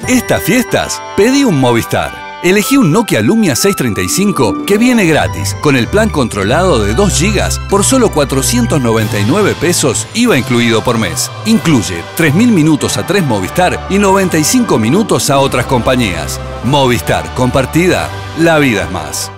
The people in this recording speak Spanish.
Estas fiestas, pedí un Movistar. Elegí un Nokia Lumia 635 que viene gratis, con el plan controlado de 2 GB por solo 499 pesos, IVA incluido por mes. Incluye 3.000 minutos a 3 Movistar y 95 minutos a otras compañías. Movistar, compartida, la vida es más.